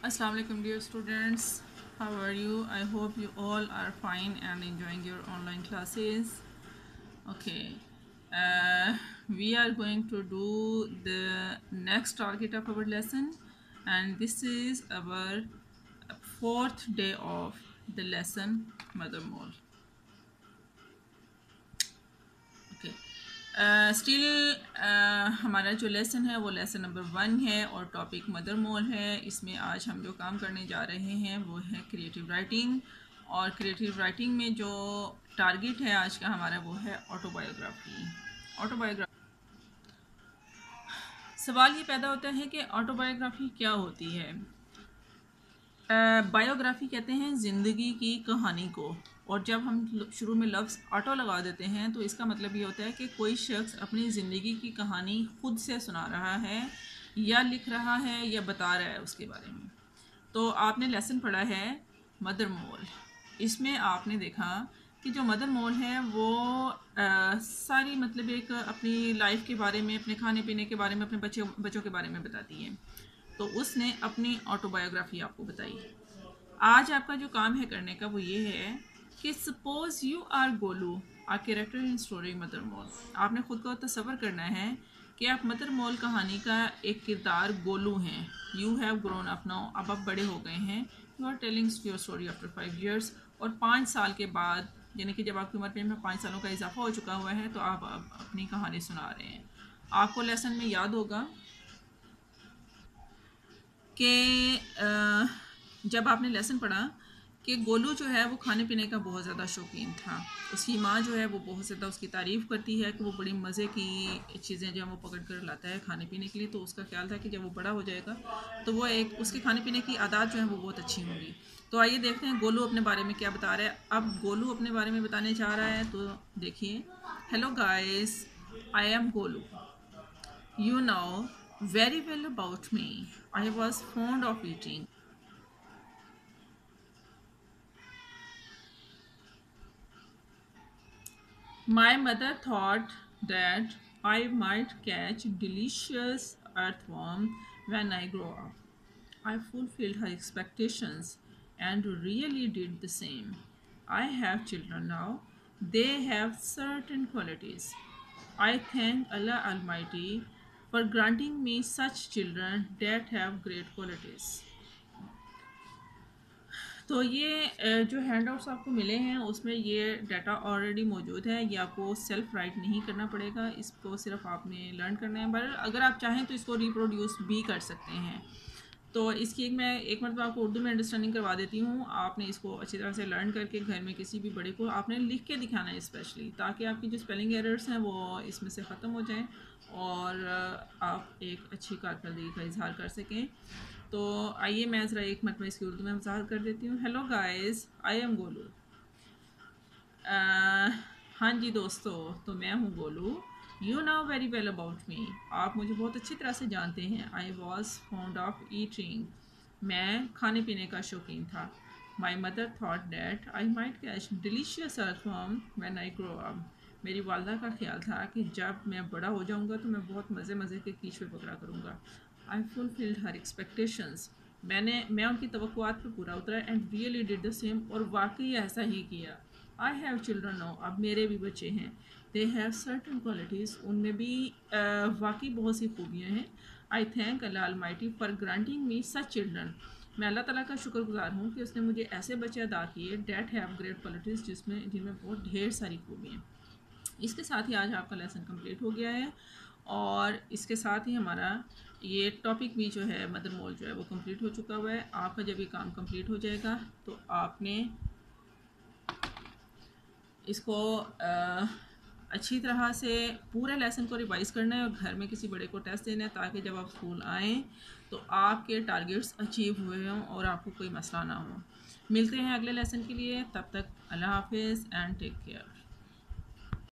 Assalamu alaikum dear students, how are you? I hope you all are fine and enjoying your online classes. Okay, we are going to do the next target of our lesson, and this is our fourth day of the lesson Mother Mole. Okay, still हमारा जो lesson है वो lesson number 1 है और topic mother मोल है। इसमें आज हम जो काम करने जा रहे हैं वो है क्रिएटिव राइटिंग, और क्रिएटिव राइटिंग में जो टारगेट है आज का हमारा वो है ऑटोबायोग्राफी। सवाल ये पैदा होता है कि ऑटोबायोग्राफी क्या होती है। बायोग्राफी कहते हैं ज़िंदगी की कहानी को, और जब हम शुरू में लफ्ज़ ऑटो लगा देते हैं तो इसका मतलब ये होता है कि कोई शख्स अपनी ज़िंदगी की कहानी खुद से सुना रहा है या लिख रहा है या बता रहा है उसके बारे में। तो आपने लेसन पढ़ा है मदर मोल। इसमें आपने देखा कि जो मदर मोल है वो सारी मतलब एक अपनी लाइफ के बारे में, अपने खाने पीने के बारे में, अपने बच्चों के बारे में बताती है। तो उसने अपनी ऑटोबायोग्राफी आपको बताई। आज आपका जो काम है करने का वो ये है कि suppose you are Golu, are character in story Mother Mole. आपने खुद को तसव्वुर करना है कि आप मदर मोल कहानी का एक किरदार गोलू हैं। You have grown up now, अब आप बड़े हो गए हैं। You are telling your story after 5 years, और 5 साल के बाद, यानी कि जब आपकी उम्र में 5 सालों का इजाफा हो चुका हुआ है, तो आप अब अपनी कहानी सुना रहे हैं। आपको लेसन में याद होगा कि जब आपने लेसन पढ़ा कि गोलू जो है वो खाने पीने का बहुत ज़्यादा शौकीन था। उसकी माँ जो है वो बहुत ज़्यादा उसकी तारीफ़ करती है कि वो बड़ी मज़े की चीज़ें जो है वो पकड़ कर लाता है खाने पीने के लिए। तो उसका ख्याल था कि जब वो बड़ा हो जाएगा तो वो एक उसके खाने पीने की आदत जो है वो बहुत अच्छी होंगी। तो आइए देखते हैं गोलू अपने बारे में क्या बता रहा है। अब गोलू अपने बारे में बताने जा रहा है, तो देखिए। Hello guys, I am Golu. You know very well about me. I was fond of eating. My mother thought that I might catch delicious earthworm when I grow up. I fulfilled her expectations and really did the same. I have children now. They have certain qualities. I thank Allah Almighty for granting me such children that have great qualities. तो ये जो handouts आपको मिले हैं उसमें ये data already मौजूद है। ये आपको सेल्फ राइट नहीं करना पड़ेगा, इसको सिर्फ आपने लर्न करना है। पर अगर आप चाहें तो इसको रिप्रोड्यूस भी कर सकते हैं। तो इसकी मैं एक मरतबा आपको उर्दू में अंडरस्टैंडिंग करवा देती हूँ। आपने इसको अच्छी तरह से लर्न करके घर में किसी भी बड़े को आपने लिख के दिखाना है स्पेशली, ताकि आपकी जो स्पेलिंग एरर्स हैं वो इसमें से ख़त्म हो जाएं और आप एक अच्छी कारकर्दगी का इजहार कर सकें। तो आइए मैं ज़रा एक मरतबा इसकी उर्दू में वजाहत कर देती हूँ। Hello guys, I am Golu. हाँ जी दोस्तों, तो मैं हूँ Golu. You know very well about me, आप मुझे बहुत अच्छी तरह से जानते हैं। I was fond of eating, मैं खाने पीने का शौकीन था। My mother thought that I might catch delicious earthworm when I grow up, मेरी वालदा का ख्याल था कि जब मैं बड़ा हो जाऊँगा तो मैं बहुत मज़े मज़े के कीचड़े पकड़ा करूँगा। आई फुलफिल्ड हर एक्सपेक्टेशंस, मैं उनकी तवक्कुआत पर पूरा उतरा। And really did the same, और वाकई ऐसा ही किया। आई हैव चिल्ड्रन नाउ, अब मेरे भी बच्चे हैं। दे हैव सर्टन क्वालिटीज़, उनमें भी वाकई बहुत सी खूबियाँ हैं। I thank Allah almighty for granting me such children, मैं अल्लाह ताला का शुक्रगुजार हूँ कि उसने मुझे ऐसे बच्चे अदा किए डैट हैव ग्रेट क्वालिटीज़, जिनमें बहुत ढेर सारी खूबियाँ हैं। इसके साथ ही आज आपका लेसन कंप्लीट हो गया है, और इसके साथ ही हमारा ये टॉपिक भी जो है मदर मोल जो है वो कंप्लीट हो चुका हुआ है। आपका जब ये काम कंप्लीट हो जाएगा तो आपने इसको अच्छी तरह से पूरे लेसन को रिवाइज़ करना है और घर में किसी बड़े को टेस्ट देना है, ताकि जब आप स्कूल आएँ तो आपके टारगेट्स अचीव हुए हों और आपको कोई मसला ना हो। मिलते हैं अगले लेसन के लिए, तब तक अल्लाह हाफिज़ एंड टेक केयर।